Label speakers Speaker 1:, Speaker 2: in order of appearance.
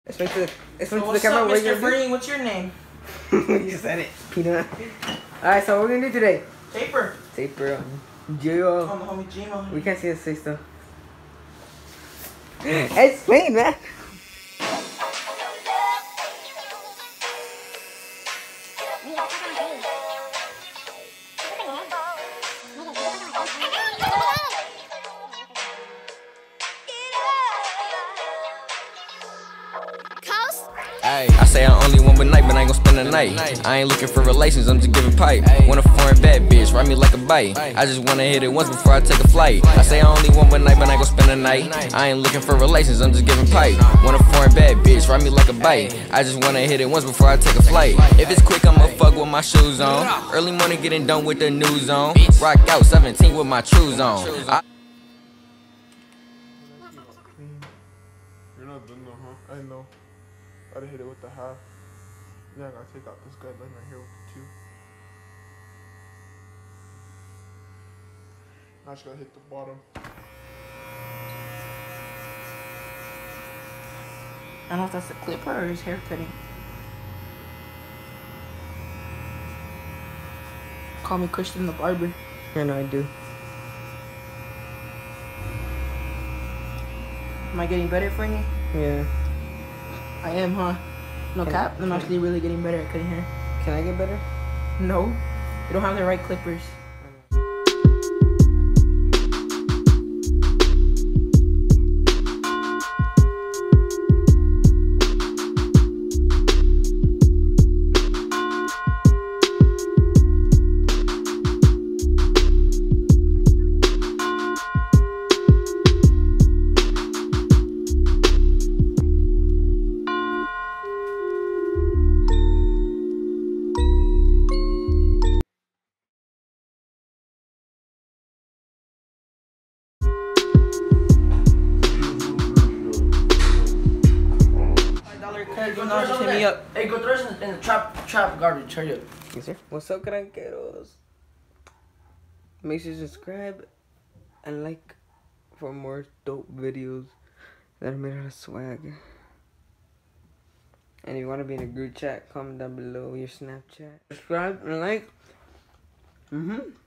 Speaker 1: Explain to
Speaker 2: So
Speaker 1: the camera what you're
Speaker 2: Mr.
Speaker 1: gonna
Speaker 2: Green, what's your name?
Speaker 1: do. You said it. Peanut. Alright, so what we're gonna do today?
Speaker 2: Taper.
Speaker 1: Taper. Gio.
Speaker 2: On the homie Gmo.
Speaker 1: We can't see his face though. Explain, man.
Speaker 3: Ay, I say I only want one night, but I ain't gon' spend the night. I ain't looking for relations, I'm just giving pipe. Want a foreign bad bitch, ride me like a bite. I just wanna hit it once before I take a flight. I say I only want one night, but I ain't gon' spend the night. I ain't looking for relations, I'm just giving pipe. Want a foreign bad bitch, ride me like a bite. I just wanna hit it once before I take a flight. If it's quick, I'ma fuck with my shoes on. Early morning getting done with the news on. Rock out 17 with my trues on.
Speaker 4: You're not done though, huh? I know. Gotta hit it with the half. Then I gotta take out this guideline right here with the 2. Now I just gotta hit the bottom.
Speaker 2: I don't know if that's the clipper or his hair cutting. Call me Christian the barber.
Speaker 1: I know I do.
Speaker 2: Am I getting better for you?
Speaker 1: Yeah.
Speaker 2: I am, huh? No cap. I'm actually really getting better at cutting hair.
Speaker 1: Can I get better?
Speaker 2: No, you don't have the right clippers. Just hit me up.
Speaker 5: Hey, go throw this in the trap garbage. Hurry up.
Speaker 1: Yes, sir. What's up, granqueros? Make sure to subscribe and like for more dope videos that are made out of swag. And if you want to be in a group chat, comment down below your Snapchat. Subscribe and like.